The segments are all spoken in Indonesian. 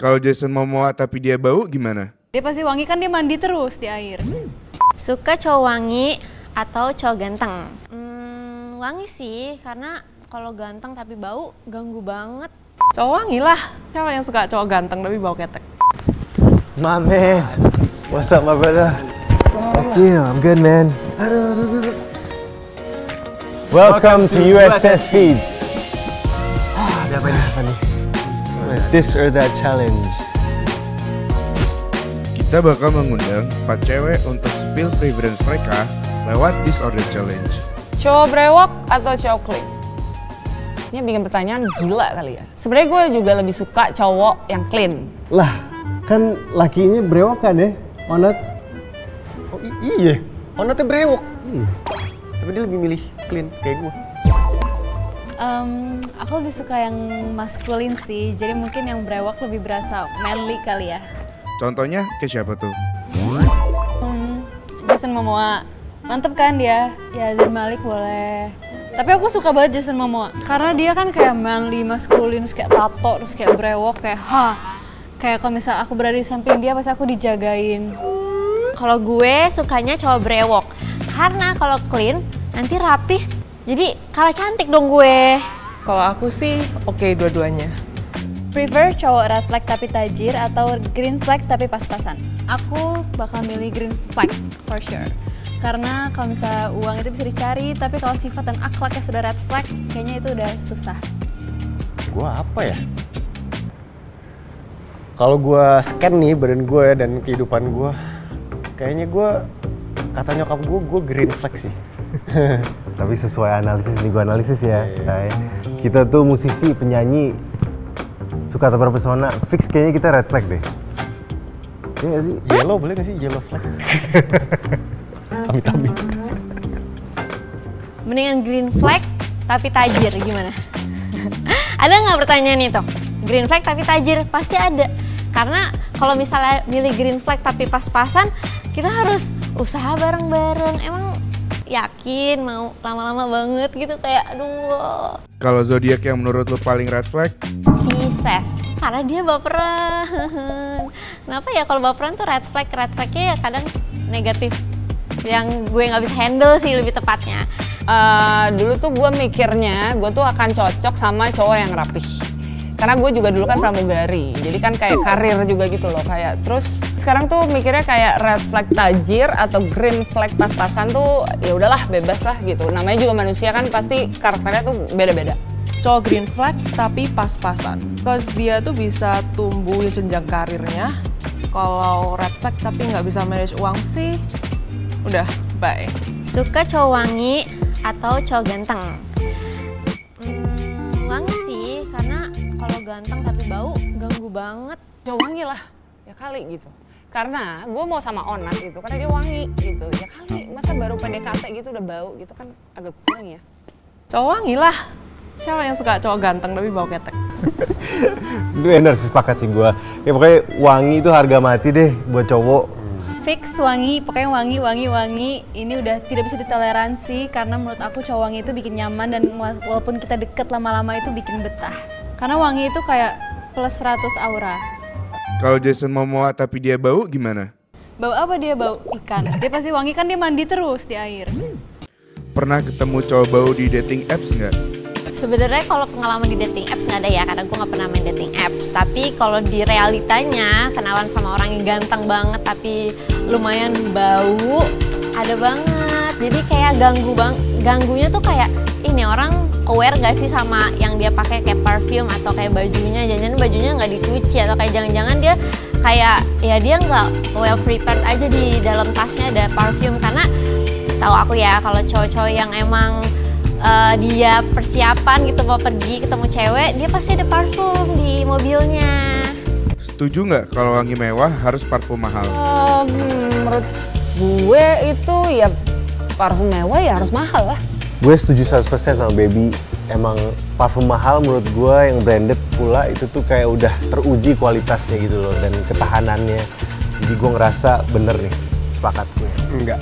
Kalau Jason Momoa tapi dia bau gimana? Dia pasti wangi, kan dia mandi terus di air. Suka cowok wangi atau cowok ganteng? Wangi sih, karena kalau ganteng tapi bau ganggu banget. Cowok wangi lah. Siapa yang suka cowok ganteng tapi bau ketek? My man, what's up my brother? Thank you, I'm good man. Welcome to USS Feeds. Ada apa nih? This or that challenge. Kita bakal mengundang 4 cewek untuk spill preference mereka lewat this or that challenge. Cowok brewok atau cowok clean? Ini bikin pertanyaan gila kali ya. Sebenarnya gue juga lebih suka cowok yang clean. Lah, kan lakinya brewok kan ya, Onat? Oh iya, Onatnya brewok. Tapi dia lebih milih clean kayak gue. Aku lebih suka yang maskulin sih, jadi mungkin yang brewok lebih berasa manly kali ya. Contohnya kayak siapa tuh? Jason Momoa, mantep kan dia? Ya Zayn Malik boleh. Tapi aku suka banget Jason Momoa, karena dia kan kayak manly, maskulin, terus kayak tato, terus kayak brewok, kayak kayak kalau misalnya aku berada di samping dia pasti aku dijagain. Kalau gue sukanya cowok brewok, karena kalau clean nanti rapih, jadi kalah cantik dong gue. Kalau aku sih oke dua-duanya. Prefer cowok red flag tapi tajir atau green flag tapi pas-pasan? Aku bakal milih green flag for sure. Karena kalau misalnya uang itu bisa dicari, tapi kalau sifat dan akhlaknya sudah red flag, kayaknya itu udah susah. Gue apa ya? Kalau gue scan nih badan gue dan kehidupan gue, kayaknya gue, kata nyokap gue green flag sih. Tapi sesuai analisis nih, gue analisis ya. Kita tuh musisi, penyanyi, suka terpesona, fix kayaknya kita red flag deh. Iya gak sih? Yellow boleh gak sih? Yellow flag? Amit-amit. Mendingan green flag tapi tajir, gimana? Ada nggak pertanyaan itu? Green flag tapi tajir? Pasti ada. Karena kalau misalnya milih green flag tapi pas-pasan, kita harus usaha bareng-bareng. Emang yakin mau lama-lama banget gitu, kayak aduh. Kalau zodiak yang menurut lo paling red flag? Pisces, karena dia baperan. Kenapa ya kalau baperan tuh red flag? Red flagnya ya kadang negatif, yang gue nggak bisa handle sih lebih tepatnya. Dulu tuh gue mikirnya gue tuh akan cocok sama cowok yang rapih. Karena gue juga dulu kan pramugari, jadi kan kayak karir juga gitu loh. Kayak terus sekarang tuh mikirnya kayak red flag tajir atau green flag pas-pasan tuh ya udahlah bebas lah gitu. Namanya juga manusia kan pasti karakternya tuh beda-beda. Cowok green flag tapi pas-pasan. Cause dia tuh bisa tumbuh jenjang karirnya. Kalau red flag tapi nggak bisa manage uang sih, udah bye. Suka cowok wangi atau cowok ganteng? Wangi sih, karena kalau ganteng tapi bau ganggu banget. Cowok wangi lah, ya kali gitu. Karena gue mau sama Onat gitu, karena dia wangi gitu. Ya kali, masa baru PDKT gitu udah bau gitu kan agak kurang ya. Cowok wangi lah. Siapa yang suka cowok ganteng tapi bau ketek? Bener sih, sepakat sih gue. Ya pokoknya wangi itu harga mati deh buat cowok. Fix wangi, pokoknya wangi. Ini udah tidak bisa ditoleransi, karena menurut aku cowok wangi itu bikin nyaman, dan walaupun kita deket lama-lama itu bikin betah. Karena wangi itu kayak plus 100 aura. Kalau Jason Momoa tapi dia bau gimana? Bau apa dia? Bau ikan. Dia pasti wangi, kan dia mandi terus di air. Pernah ketemu cowok bau di dating apps nggak? Sebenarnya kalau pengalaman di dating apps nggak ada ya, karena gue nggak pernah main dating apps. Tapi kalau di realitanya kenalan sama orang yang ganteng banget tapi lumayan bau, ada banget. Jadi kayak ganggunya tuh kayak ini orang aware gak sih sama yang dia pakai kayak parfum atau kayak bajunya, jangan-jangan bajunya nggak dicuci, atau kayak jangan-jangan dia kayak ya dia nggak well prepared aja di dalam tasnya ada parfum. Karena setahu aku ya, kalau cowok-cowok yang emang dia persiapan gitu mau pergi ketemu cewek, dia pasti ada parfum di mobilnya. Setuju nggak kalau wangi mewah harus parfum mahal? Menurut gue itu ya parfum mewah ya harus mahal lah. Gue setuju 100% sama Baby. Emang parfum mahal menurut gue yang branded pula itu tuh kayak udah teruji kualitasnya gitu loh, dan ketahanannya. Jadi gue ngerasa bener nih, sepakat gue. Enggak.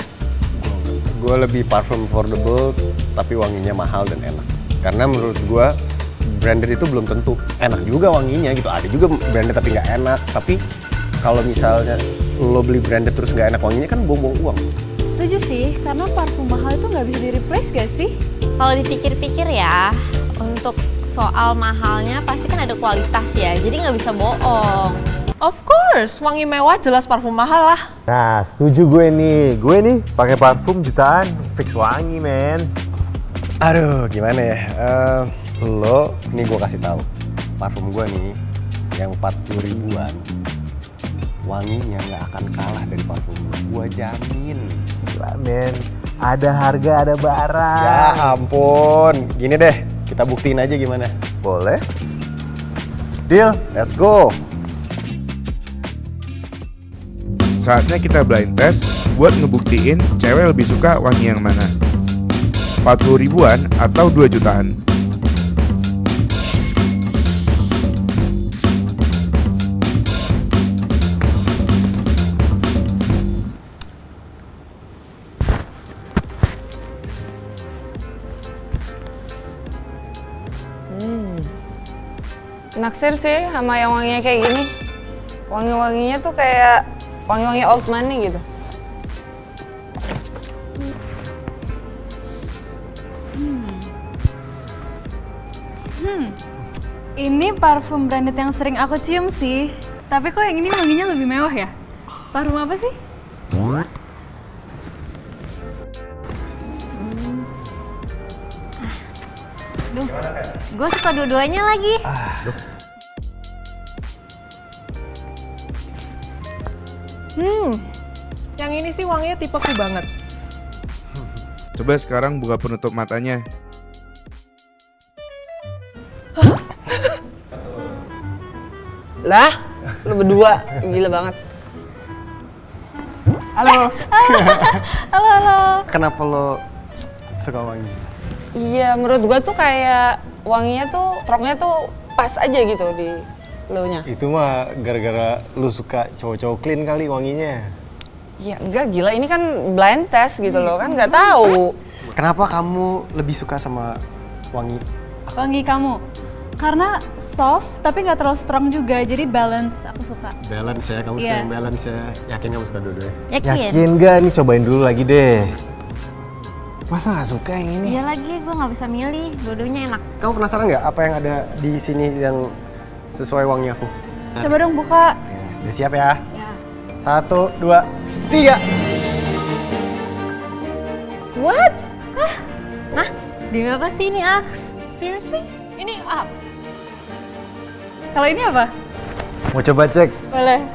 Gue lebih parfum affordable tapi wanginya mahal dan enak. Karena menurut gue branded itu belum tentu enak juga wanginya gitu. Ada juga branded tapi nggak enak. Tapi kalau misalnya lo beli branded terus nggak enak wanginya kan buang-buang uang. Setuju sih, karena parfum mahal itu nggak bisa di-replace gak sih? Kalau dipikir-pikir ya, untuk soal mahalnya pasti kan ada kualitas ya, jadi nggak bisa bohong. Of course, wangi mewah jelas parfum mahal lah. Nah, setuju gue nih. Gue nih pakai parfum jutaan, fix wangi, men. Aduh, gimana ya? Lo, nih gue kasih tahu, parfum gue nih yang 40 ribuan, wanginya nggak akan kalah dari parfum lo. Gue jamin. Gila, men. Ada harga, ada barang. Ya ampun, gini deh, kita buktiin aja gimana. Boleh. Deal. Let's go. Saatnya kita blind test buat ngebuktiin cewek lebih suka wangi yang mana. 40 ribuan atau 2 jutaan. Naksir sih sama yang wanginya kayak gini. Wangi-wanginya tuh kayak wangi-wangi old money gitu. Ini parfum branded yang sering aku cium sih. Tapi kok yang ini wanginya lebih mewah ya? Parfum apa sih? Duh, gue suka dua-duanya lagi. Yang ini sih wanginya tipeku banget. Coba sekarang buka penutup matanya. Lah, lu berdua gila banget. Halo. Halo. Kenapa lo suka wangi? Iya, menurut gua tuh kayak wanginya tuh, strongnya tuh pas aja gitu di lo-nya. Itu mah gara-gara lu suka cowok-cowok clean kali wanginya. Ya enggak, gila ini kan blind test gitu loh, kan nggak tahu. Kenapa kamu lebih suka sama wangi? Wangi kamu. Karena soft tapi nggak terlalu strong juga, jadi balance aku suka. Balance ya, kamu suka Iya. yang balance ya. Yakin kamu suka dua-duanya? Yakin gak? Nih cobain dulu lagi deh. Masa nggak suka yang ini? Iya lagi, gue nggak bisa milih. Dua-duanya enak. Kamu penasaran nggak apa yang ada di sini yang sesuai wangi aku? Coba dong buka. Udah siap ya? Ya. 1, 2, 3. What? Hah? Demi apa sih ini, Aks? Seriously? Ini Axe. Kalau ini apa? Mau coba cek? Boleh.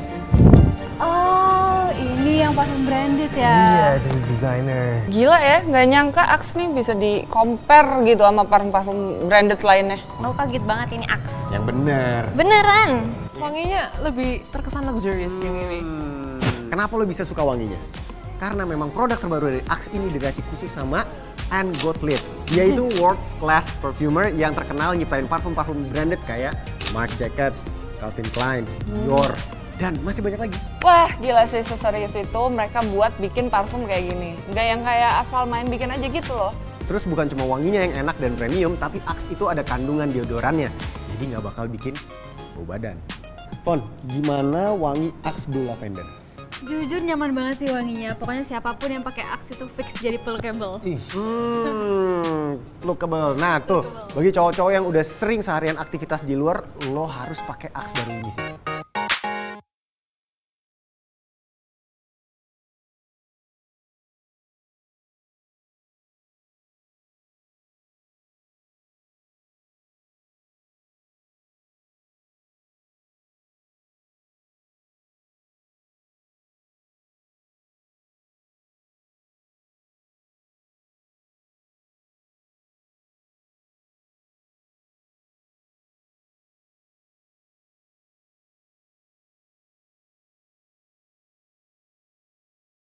Oh, ini yang parfum branded ya. Iya, this is designer. Gila ya, nggak nyangka Axe nih bisa di-compare gitu sama parfum-parfum branded lainnya. Aku kaget banget ini Axe. Yang bener. Beneran? Wanginya lebih terkesan luxurious yang ini. Kenapa lo bisa suka wanginya? Karena memang produk terbaru dari Axe ini diracik khusus sama Anne Gottlieb. Dia itu world class perfumer yang terkenal nyiptain parfum-parfum branded kayak Marc Jacobs, Calvin Klein, Dior, dan masih banyak lagi. Wah, gila sih, seserius itu mereka buat bikin parfum kayak gini. Nggak yang kayak asal main bikin aja gitu loh. Terus bukan cuma wanginya yang enak dan premium, tapi Axe itu ada kandungan deodorannya. Jadi nggak bakal bikin bau badan. Pon, gimana wangi Axe Blue Lavender? Jujur nyaman banget sih wanginya. Pokoknya siapapun yang pakai Axe itu fix jadi peluckable. Lookable. Nah tuh, bagi cowok-cowok yang udah sering seharian aktivitas di luar, lo harus pakai Axe baru ini sih.